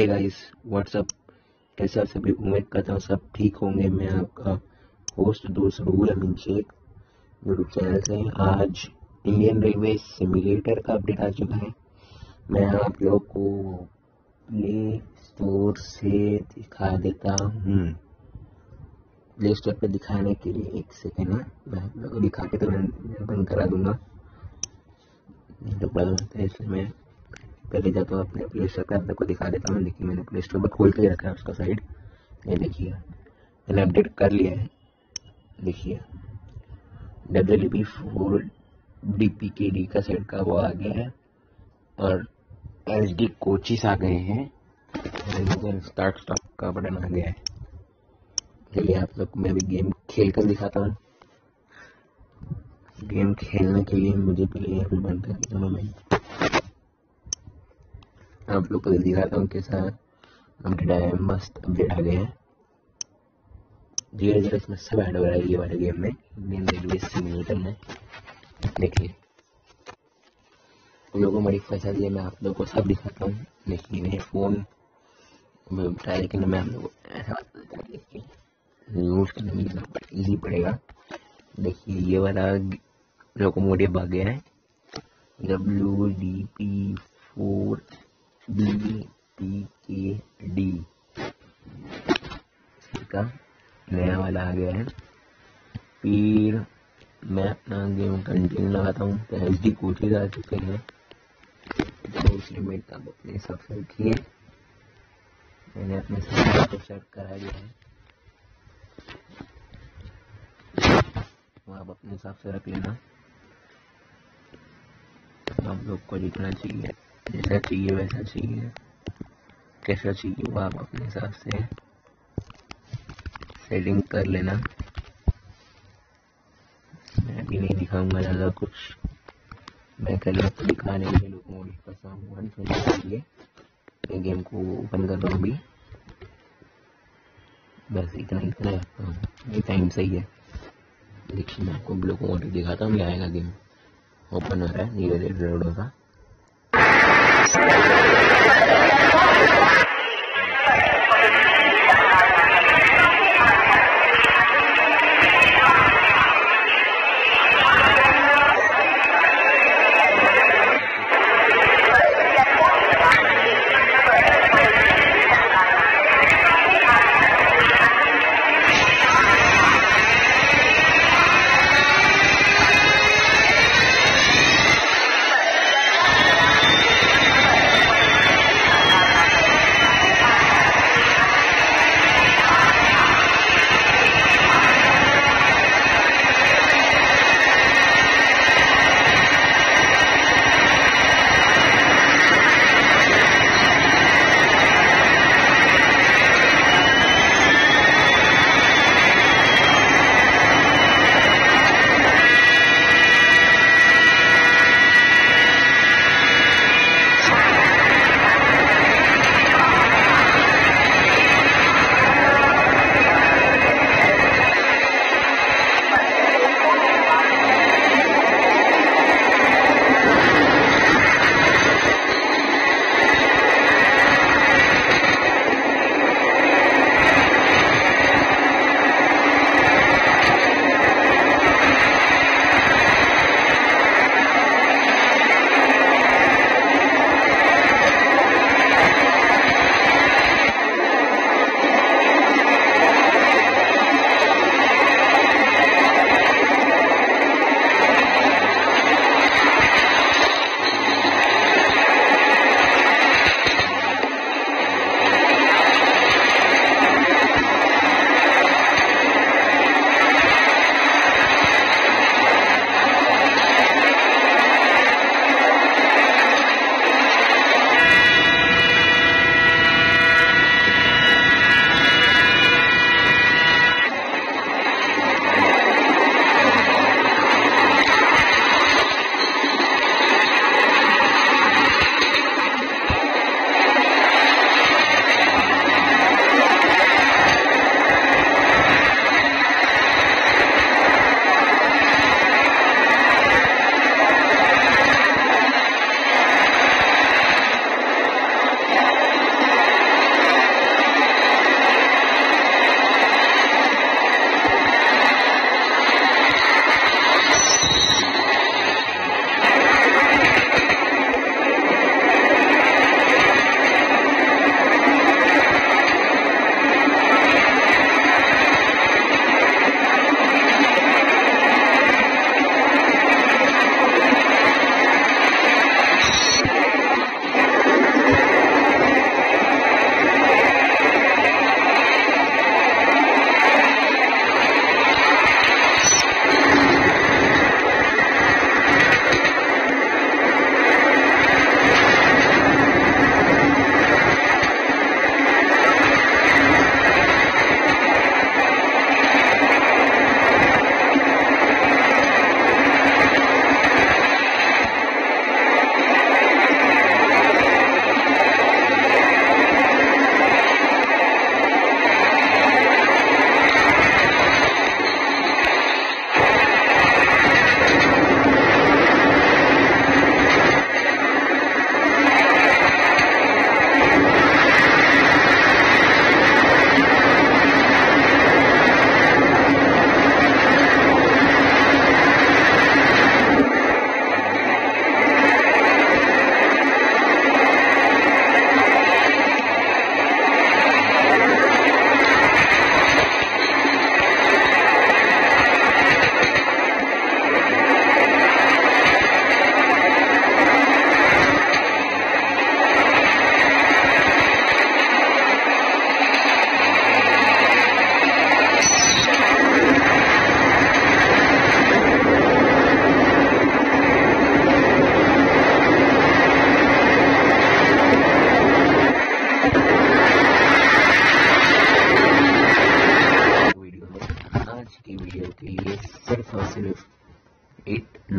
Hey guys, WhatsApp, कैसे आप सभी? उम्मीद करता हूँ सब ठीक होंगे। मैं आपका होस्ट दोस्त रूल अमीन शेख यूट्यूब चैनल से। आज इंडियन रेलवे सिमुलेटर का अपडेट आ चुका है। मैं आप लोग को प्ले स्टोर से दिखा देता हूँ। प्ले स्टोर पे दिखाने के लिए एक सेकेंड है, मैं आप लोग को दिखा के तो बंद करा दूंगा, नहीं तो बंद होता है, इसलिए मैं पहले जाता हूँ अपने प्ले स्टोर पे, आप लोग को दिखा देता हूँ। देखिए मैंने प्ले स्टोर पर खोल के रखा है उसका साइड, ये देखिए मैंने अपडेट कर लिया है। देखिए WP4 DPKD का सेट का वो आ गया है और SD कोचिस आ गए हैं और स्टार्ट स्टॉप का बटन आ गया है। चलिए आप लोग को मैं अभी गेम खेल कर दिखाता हूँ। गेम खेलने के लिए मुझे पहले बंद कर देता हूँ। आप लोग को दिखाता हूँ कैसा अपडेट आया है। मस्त अपडेट आ गया है, धीरे धीरे इसमें सब ऐड हो रहा है। ये वाले गेम में, इंडियन रेलवे सिमुलेटर में देखिए लोगों बड़ी फैसा दिया। मैं आप लोग को सब दिखाता हूँ। देखिए मेरे फोन में उठाया, लेकिन मैं आप लोग को ऐसा यूज करने में ईजी पड़ेगा। देखिए ये वाला लोकोमोटिव आ गया है WP4 DPKD का नया वाला आ गया है। फिर मैं अपना गेम कंटिन्यू लगाता हूँ तो HD कोचेज आ चुके हैं। लिमिट आप अपने हिसाब से रखिए, मैंने अपने हिसाब को सेट करा दिया है, आप अपने हिसाब से रख लेना। आप लोग को जितना चाहिए, जैसा चाहिए वैसा चाहिए, कैसा चाहिए वो आप अपने हिसाब से सेटिंग कर लेना। मैं अभी नहीं दिखाऊंगा ज़्यादा कुछ, मैं कल आपको दिखाने के लिए लोकोमोटिव का सामान के लिए गेम को ओपन कर रहा हूँ अभी। बस इतना रखता हूँ, ये टाइम सही है। देखिए मैं आपको लोकोमोटिव दिखाता हूँ, आएगा गेम ओपन हो रहा है, धीरे धीरे लोड होगा।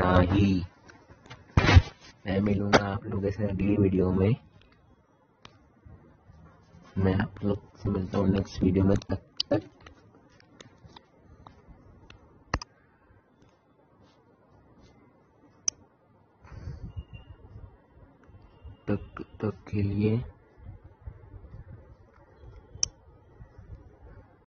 करना ही। मैं मिलूंगा आप लोगों से अगली वीडियो में। मैं आप लोग से मिलता हूँ नेक्स्ट वीडियो में। तक के लिए